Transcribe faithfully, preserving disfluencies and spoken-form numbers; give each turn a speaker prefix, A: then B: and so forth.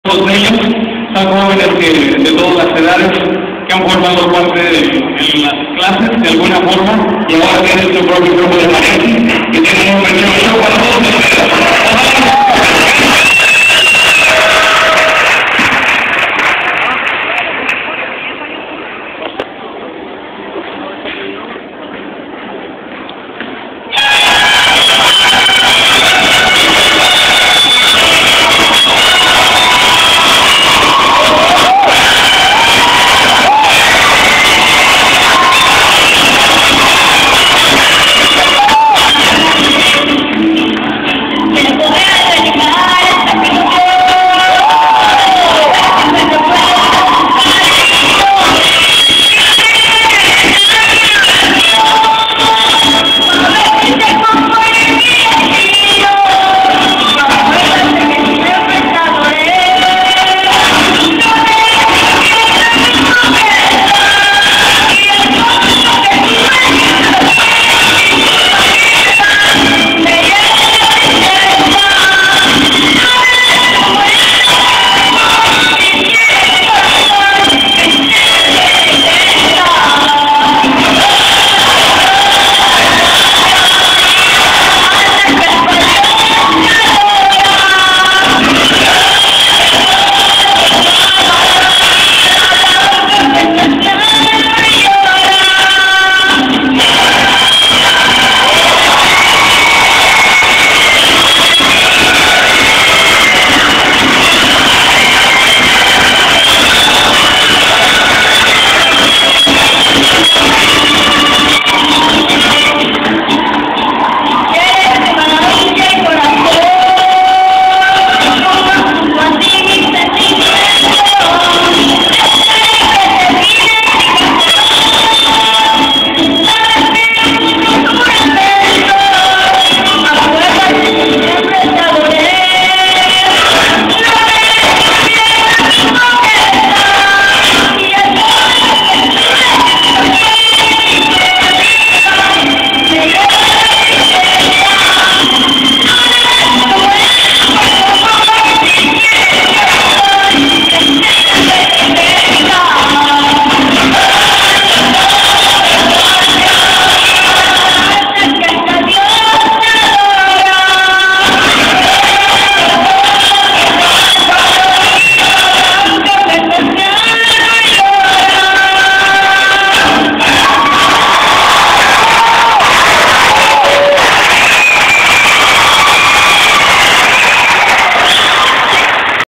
A: Todos ellos son jóvenes que, de todas las edades que han formado parte de, en las clases de alguna forma y ahora tienen su propio grupo de mariachi que tienen un pequeño show para todos ustedes.